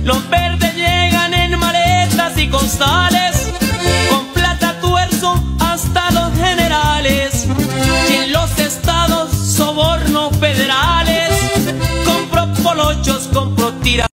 Los verdes llegan en maletas y costales, con plata tuerzo hasta los generales. Y en los estados sobornos federales, compro polochos, compro tiras.